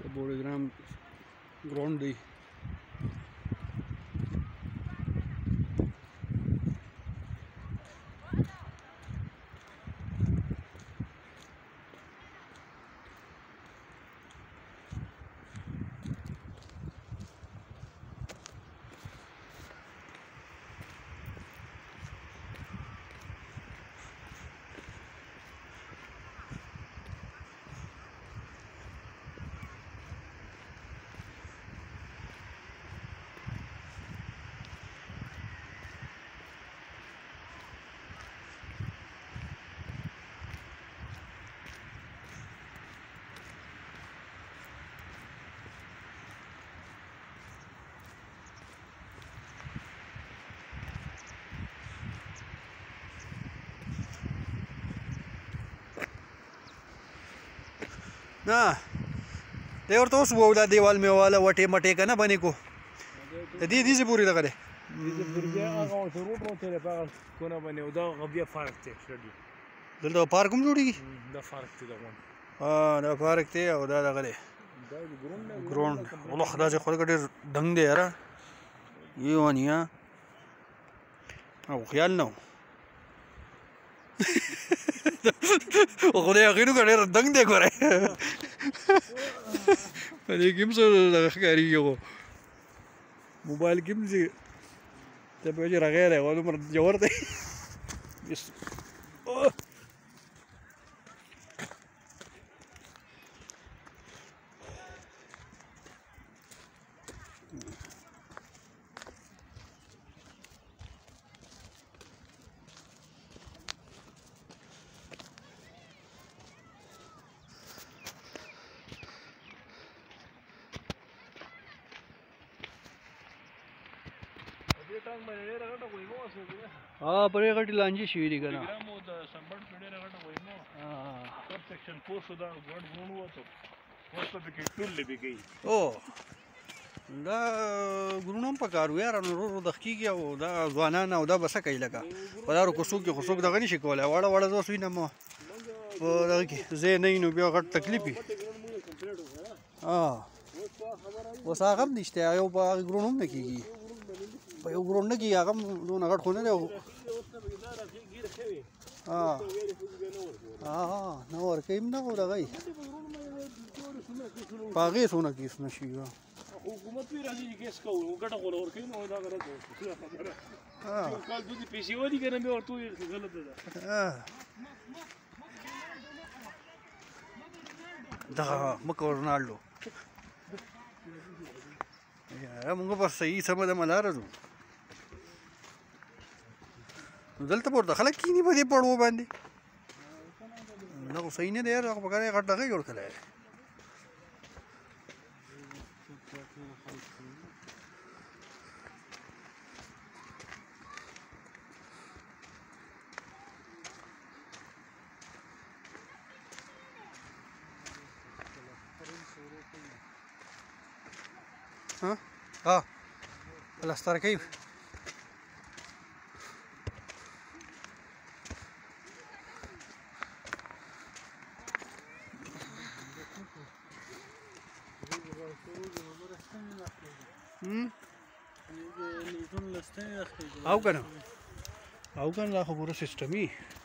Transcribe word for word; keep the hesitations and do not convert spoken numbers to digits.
بورډ ګراوند دی. نه دی ورته اوس وو دا دیوال مې واله وټې مټې که نه بنې کو د دې دیزې پورې دغه دی دلته پارک هم جوړېږي دا پارک دی او دا دغه دی ګراوند ولخ دا چې خورګه ډېر ډنګ دی یاره یې ونیه او خیال نه و خدای یقین وکړه ډېر دنګ دی ګوره په دې کې هم څه دغه ښکارېږي خو موبایل کې هم چې ته پوهېږې چې رغی دی دومره ژور دی ها پرې غټې لانجې شوي دي که نه او دا ګرونه هم پکار وو یاره نو ورو ورو دښ کېږي او دا ځوانان او دا به څه کوي لکه په دارو کوڅو کې خو څوک دغه نه شي کولی واړه واړه زه اوس وینم په دغه کې ځای نه وي نو بیا غټ تکلیف وي اوس هغه هم نشته یو په هغې ګرونو هم نه کېږي په یو ګراوند نه کېږي هغه هم دونه غټ خو نه دی نه ورکوي هم نه خو دغه یي په هغې څونه کیس نه شي حکومت پې راځي چې کیس کوو ګټه خو له ورکوي نو دا غلط ده یو کال دوی دې پیسې ولي که نه بیا ورته وویل چې غلطه ده دغه مه کوه رونالډو یاره مونږ په صحیح سمه دمه لاره ځو نو دلته به ورته خلک کښېني په دې پړو باندې دا خو صحیح نه دی یاره هغه په کار یې غټ دغه جوړ کړی دی ها ها پلستر کوي او کنه او کنه دا خو پوره سیسټمي